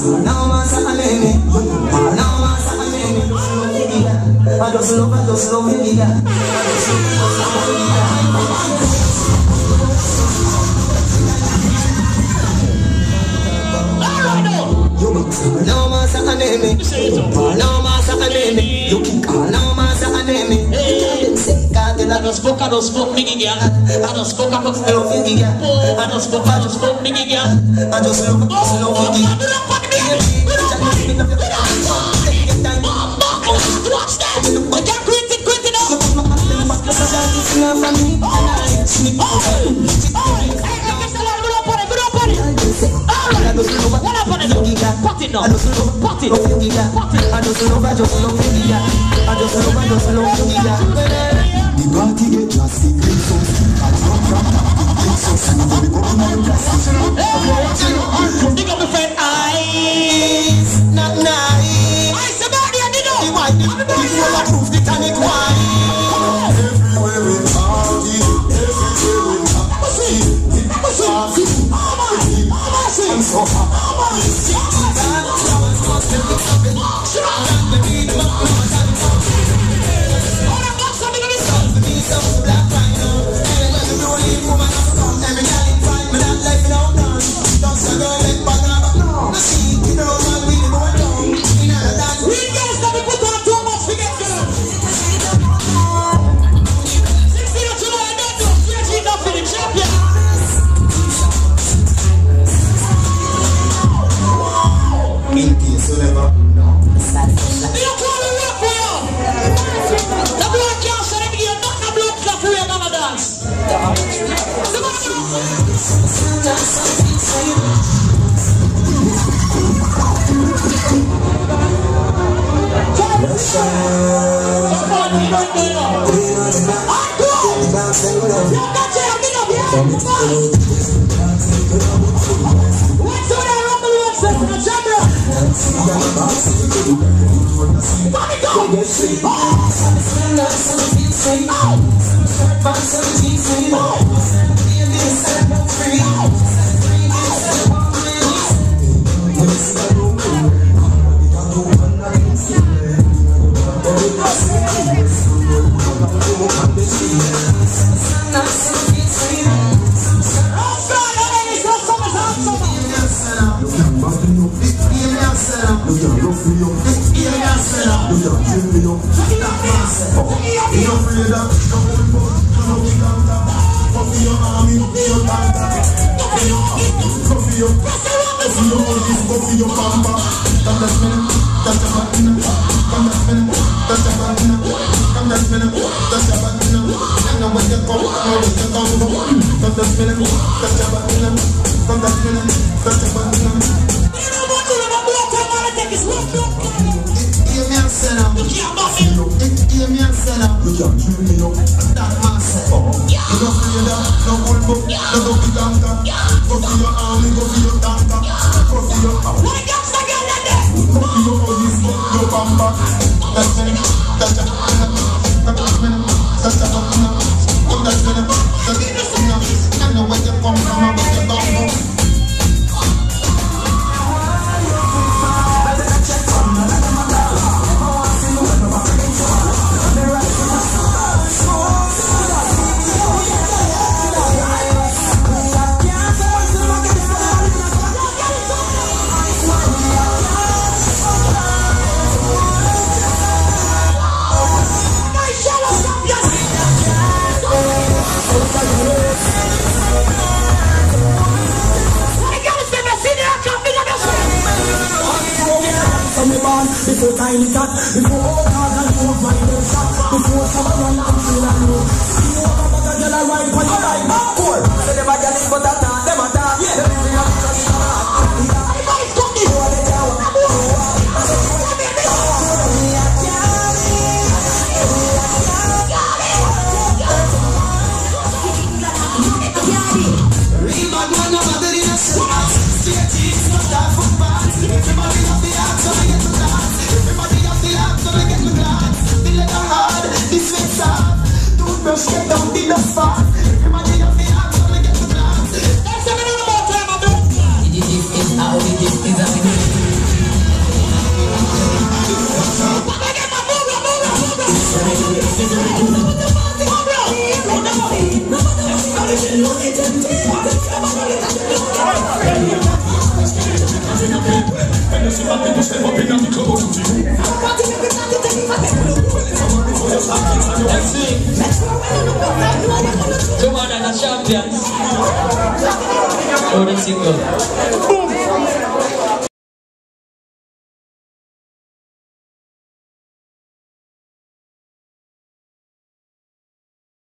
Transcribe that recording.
I don't smoke Mickey girl. I don't smoke a hello Mickey girl. I don't smoke Mickey girl. I just look slow Mickey. Watch that. I can't quit it up. The party get drastic, Dig up the friend eyes, not nice. I somebody I did know. Why did you prove the tonic wine? everywhere we party, everywhere we party. I'm so before tiny cat, before all cars and food my shot, before someone and feel and know. See you over but a girl a ride for your life. Cool. Say them a girl is but a talk, them a talk. Yeah. Them is a just a talk. Everybody's talking. You want the tower. Get down the dust fast. Imagine your feet out, so get the glass. Let's take it one more time, my bro. This is how we get this. step up in the community. Next week. Come on, I'm a champion. Oh, the single.